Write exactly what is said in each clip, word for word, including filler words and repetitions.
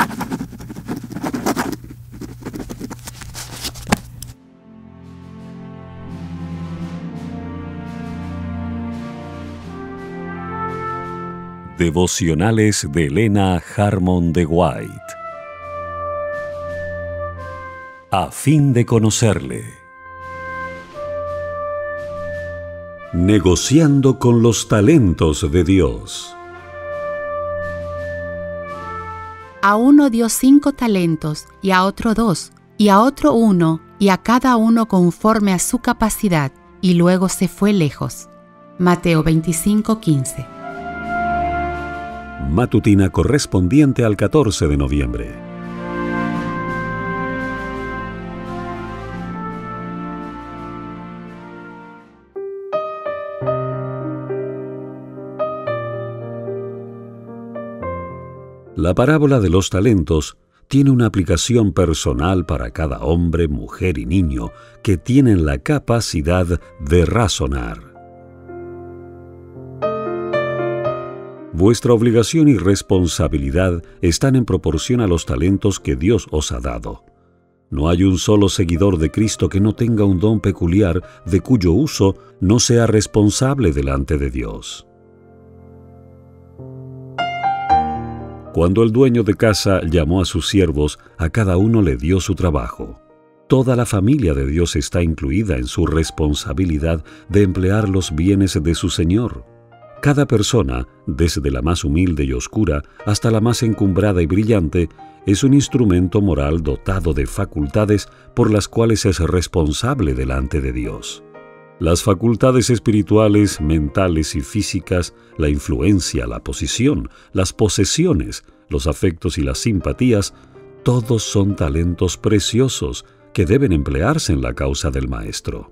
Devocionales de Elena Harmon de White. A fin de conocerle. Negociando con los talentos de Dios. A uno dio cinco talentos, y a otro dos, y a otro uno, y a cada uno conforme a su capacidad, y luego se fue lejos. Mateo veinticinco, quince. Matutina correspondiente al catorce de noviembre. La parábola de los talentos tiene una aplicación personal para cada hombre, mujer y niño que tienen la capacidad de razonar. Vuestra obligación y responsabilidad están en proporción a los talentos que Dios os ha dado. No hay un solo seguidor de Cristo que no tenga un don peculiar de cuyo uso no sea responsable delante de Dios. Cuando el dueño de casa llamó a sus siervos, a cada uno le dio su trabajo. Toda la familia de Dios está incluida en su responsabilidad de emplear los bienes de su Señor. Cada persona, desde la más humilde y oscura hasta la más encumbrada y brillante, es un instrumento moral dotado de facultades por las cuales es responsable delante de Dios. Las facultades espirituales, mentales y físicas, la influencia, la posición, las posesiones, los afectos y las simpatías, todos son talentos preciosos que deben emplearse en la causa del Maestro.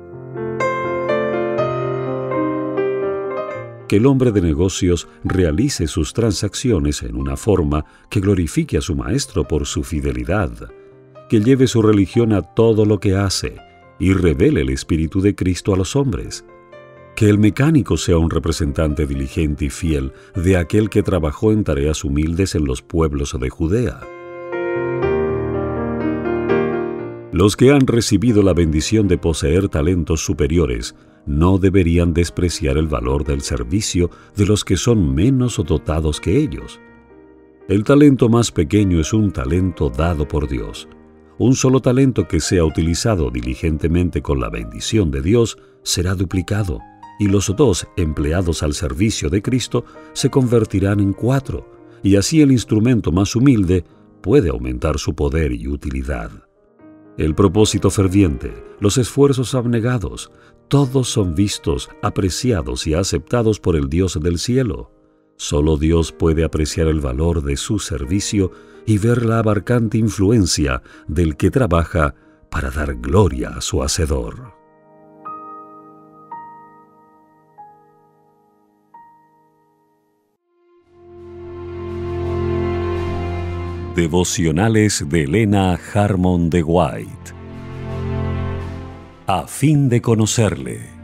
Que el hombre de negocios realice sus transacciones en una forma que glorifique a su maestro por su fidelidad, que lleve su religión a todo lo que hace y revele el Espíritu de Cristo a los hombres, que el mecánico sea un representante diligente y fiel de aquel que trabajó en tareas humildes en los pueblos de Judea. Los que han recibido la bendición de poseer talentos superiores no deberían despreciar el valor del servicio de los que son menos dotados que ellos. El talento más pequeño es un talento dado por Dios. Un solo talento que sea utilizado diligentemente con la bendición de Dios será duplicado, y los dos empleados al servicio de Cristo se convertirán en cuatro, y así el instrumento más humilde puede aumentar su poder y utilidad. El propósito ferviente, los esfuerzos abnegados, todos son vistos, apreciados y aceptados por el Dios del cielo. Solo Dios puede apreciar el valor de su servicio y ver la abarcante influencia del que trabaja para dar gloria a su Hacedor. Devocionales de Elena Harmon de White. A fin de conocerle.